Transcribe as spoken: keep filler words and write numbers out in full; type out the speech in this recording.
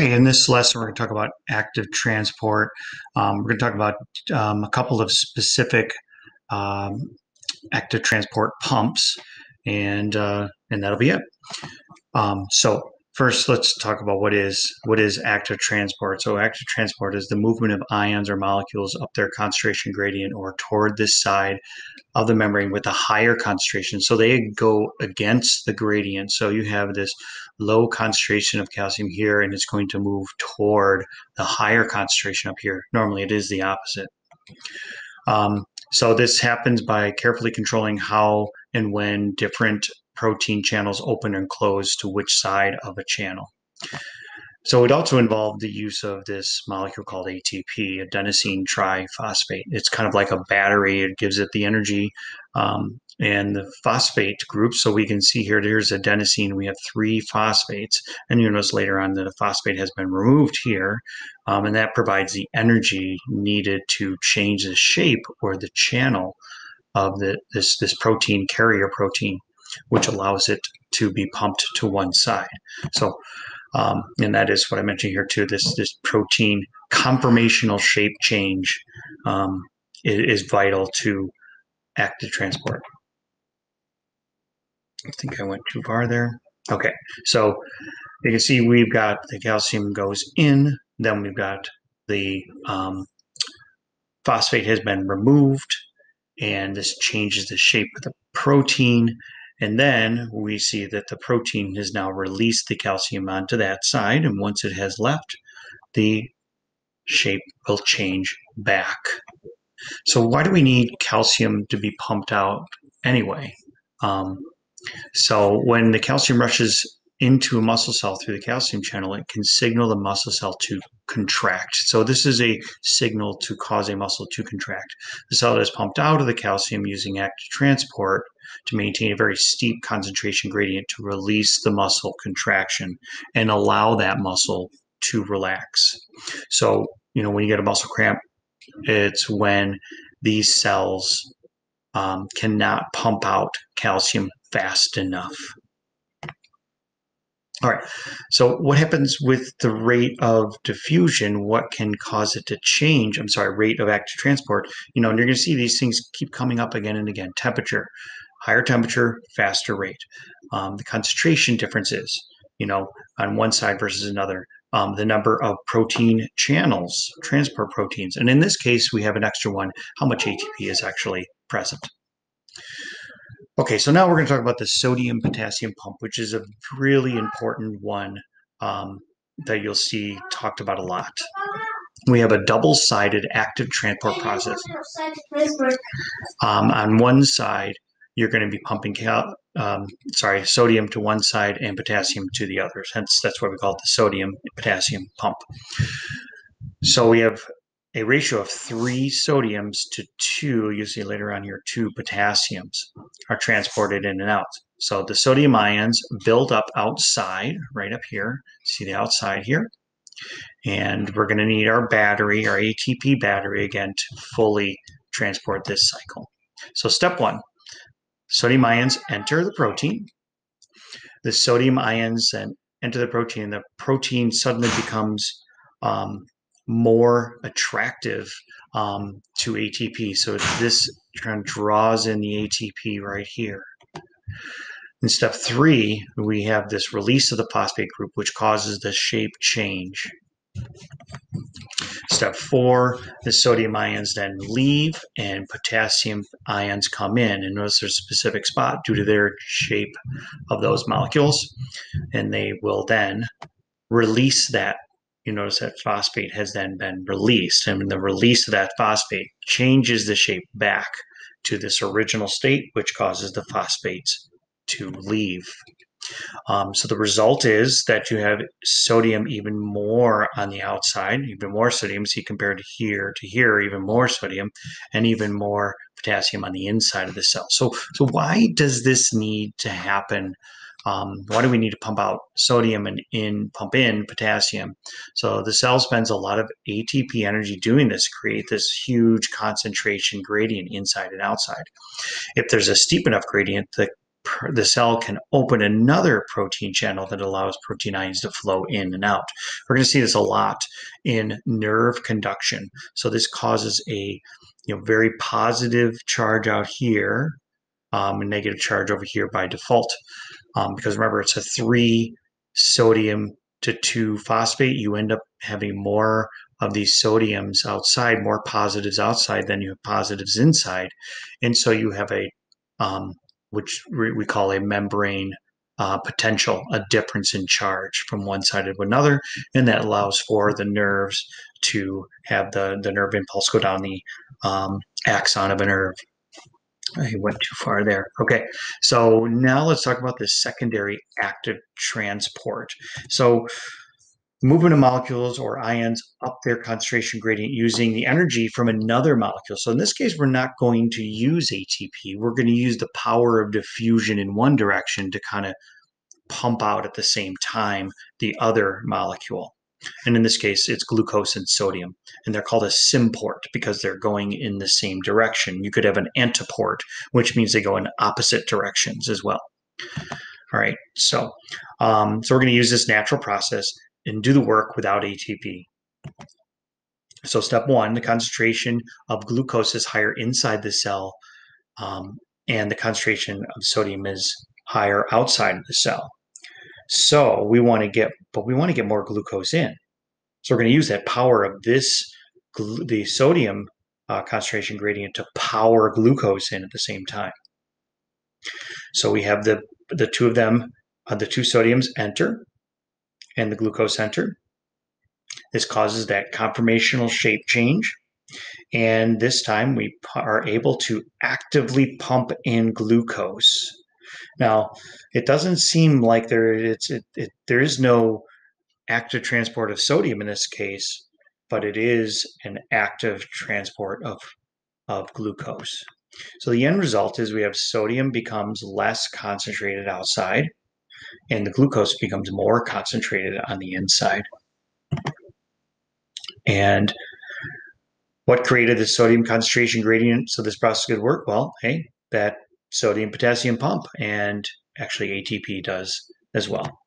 Okay, in this lesson, we're going to talk about active transport. Um, we're going to talk about um, a couple of specific um, active transport pumps, and uh, and that'll be it. Um, so first, let's talk about what is what is active transport. So active transport is the movement of ions or molecules up their concentration gradient or toward this side of the membrane with a higher concentration. So they go against the gradient. So you have this low concentration of calcium here, and it's going to move toward the higher concentration up here. Normally it is the opposite. Um, so this happens by carefully controlling how and when different protein channels open and close to which side of a channel. So it also involved the use of this molecule called A T P, adenosine triphosphate. It's kind of like a battery. It gives it the energy um, and the phosphate group. So we can see here, there's adenosine. We have three phosphates. And you notice later on that the phosphate has been removed here. Um, and that provides the energy needed to change the shape or the channel of the, this, this protein, carrier protein, which allows it to be pumped to one side. So Um, and that is what I mentioned here too. This this protein conformational shape change um, is, is vital to active transport. I think I went too far there. Okay, so you can see we've got the calcium goes in, then we've got the um, phosphate has been removed, and this changes the shape of the protein. And then we see that the protein has now released the calcium onto that side. And once it has left, the shape will change back. So why do we need calcium to be pumped out anyway? Um, so when the calcium rushes into a muscle cell through the calcium channel, it can signal the muscle cell to contract. So this is a signal to cause a muscle to contract. The cell is pumped out of the calcium using active transport to maintain a very steep concentration gradient to release the muscle contraction and allow that muscle to relax. So, you know, when you get a muscle cramp, it's when these cells um, cannot pump out calcium fast enough. All right, so what happens with the rate of diffusion? What can cause it to change? I'm sorry, rate of active transport. You know, and you're going to see these things keep coming up again and again. Temperature, higher temperature, faster rate. Um, the concentration differences, you know, on one side versus another. Um, the number of protein channels, transport proteins. And in this case, we have an extra one, how much A T P is actually present. Okay, so now we're going to talk about the sodium-potassium pump, which is a really important one um, that you'll see talked about a lot. We have a double-sided active transport process. Um, on one side, you're going to be pumping cal um, sorry, sodium to one side and potassium to the other. Hence, that's why we call it the sodium-potassium pump. So we have a ratio of three sodiums to two, you see later on here, two potassiums are transported in and out. So the sodium ions build up outside, right up here. See the outside here? And we're going to need our battery, our A T P battery, again, to fully transport this cycle. So step one, sodium ions enter the protein. The sodium ions then enter the protein, and the protein suddenly becomes um, more attractive um, to A T P. So this kind of draws in the A T P right here. In step three, we have this release of the phosphate group, which causes the shape change. Step four, the sodium ions then leave and potassium ions come in. And notice there's a specific spot due to their shape of those molecules. And they will then release that. You notice that phosphate has then been released. And the release of that phosphate changes the shape back to this original state, which causes the phosphates to leave. Um, so the result is that you have sodium even more on the outside, even more sodium. See, compared to here to here, even more sodium, and even more potassium on the inside of the cell. So, so why does this need to happen? Um, why do we need to pump out sodium and in pump in potassium? So the cell spends a lot of A T P energy doing this, create this huge concentration gradient inside and outside. If there's a steep enough gradient, the the cell can open another protein channel that allows protein ions to flow in and out. We're going to see this a lot in nerve conduction. So this causes a you know very positive charge out here, um, a negative charge over here by default. Um, because remember, it's a three sodium to two phosphate. You end up having more of these sodiums outside, more positives outside than you have positives inside. And so you have a, um, which we call a membrane uh, potential, a difference in charge from one side to another. And that allows for the nerves to have the, the nerve impulse go down the um, axon of a nerve. I went too far there. Okay, so now let's talk about the secondary active transport. So movement of molecules or ions up their concentration gradient using the energy from another molecule. So in this case, we're not going to use A T P. We're going to use the power of diffusion in one direction to kind of pump out at the same time the other molecule. And in this case, it's glucose and sodium. And they're called a symport because they're going in the same direction. You could have an antiport, which means they go in opposite directions as well. All right, so, um, so we're going to use this natural process and do the work without A T P. So step one, the concentration of glucose is higher inside the cell, um, and the concentration of sodium is higher outside of the cell. So we want to get, but we want to get more glucose in. So we're going to use that power of this, the sodium uh, concentration gradient to power glucose in at the same time. So we have the, the two of them, uh, the two sodiums enter and the glucose enter. This causes that conformational shape change. And this time we are able to actively pump in glucose. Now, it doesn't seem like there, it's, it, it, there is no active transport of sodium in this case, but it is an active transport of, of glucose. So the end result is we have sodium becomes less concentrated outside, and the glucose becomes more concentrated on the inside. And what created the sodium concentration gradient so this process could work? Well, hey, that sodium potassium pump, and actually A T P does as well.